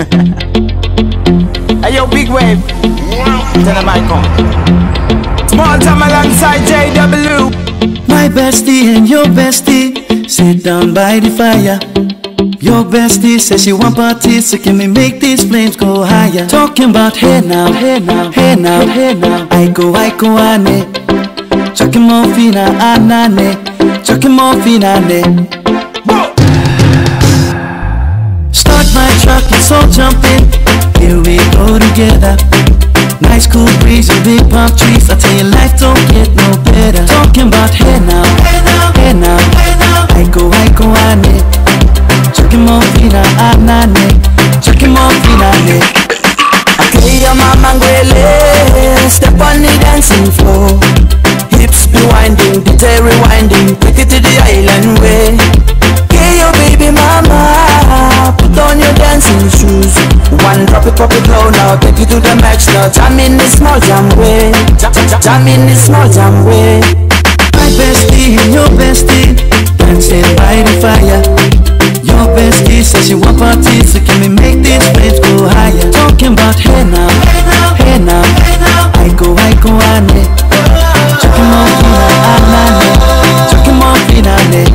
Hey yo, big wave. Tell them I come. Small time alongside JW. My bestie and your bestie sit down by the fire. Your bestie says she want parties, so can we make these flames go higher? Talking about hey now, hey now, hey now, hey now. I go ane. Chucking more fina anane. Chucking more fina ane. Start my truck, let's all jump in. Here we go together. Nice cool breeze and big palm trees. I tell you life don't get no better. Talking about hey now, hey now, hey now, hey now. I go ane. Chucking more fina anane. Chucking more fina ane. Okay, your mama ngwele. Step on the dancing floor. Hips be winding, detail rewinding. Take it to the island way. Okay, your baby mama. Put on your dancing shoes. One drop it, pop it low now. Take it to the max now. Jam in the small jam way. Jam in the small jam way. My bestie and your bestie dancing by the fire. Your bestie says she want parties, so can we make these flames go higher? Talking about hey now, hey now, hey now, hey now. I go ane. Chucking more fina anane. Chucking more fina ane.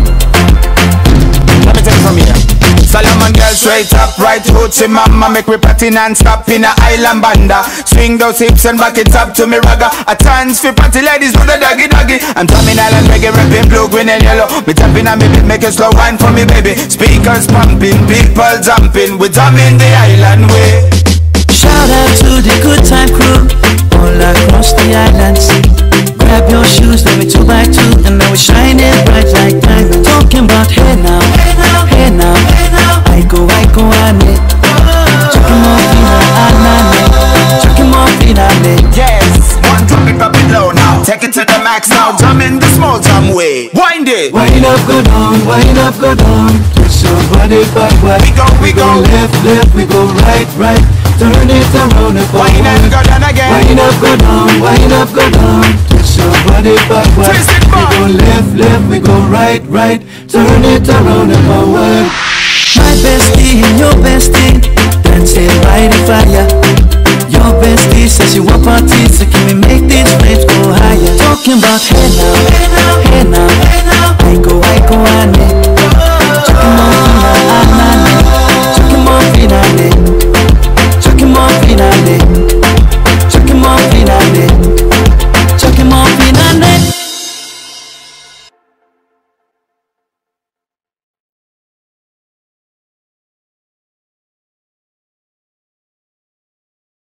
Let me take it from here. Solomon girl straight up, right hoochie mama. Make me party non-stop in a island banda. Swing those hips and back it up to me ragga. A chance for party ladies do the doggy doggy. I'm drumming island reggae, rapping blue, green and yellow. Me tapping on me beat, make a slow wine for me baby. Speakers pumping, people jumping. We drumming the island way. Shout out to the good time crew all across the islands. Grab your shoes, let me 2x2, and now we shining bright like diamonds. Talking about hey now, hey now, hey now, hey now. I go ane. Chucking more fina anane. Chucking more fina ane. Yes, one drop it, pop it low now. Take it to the max now. Jump in the small jam way. Wind it. Wind up, go down, wind up, go down. Twist your body backward. We go. Left, left, we go right, right. Turn it around and forward. Wind up, go down again. Wind up, go down, wind up, go down. Twist your body backward. Twist it back. We go left, left, we go right, right. Turn it around and forward. My bestie and your bestie dancing by the fire. Your bestie says she want parties, so can we make these flames go higher? Talking about hey now, hey now,